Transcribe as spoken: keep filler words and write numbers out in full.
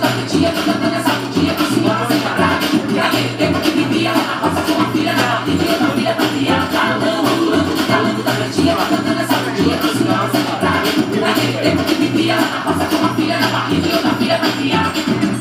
da pretinha, cantando nessa mundinha pra senhora sem parar. Que naquele tempo que vivia lá na roça com uma filha na barriga e outra filha pra criar. Galão, ambulando, galando da pretinha, cantando nessa mundinha pra senhora sem parar. Que naquele tempo que vivia lá na roça com uma filha na barriga e outra filha pra criar.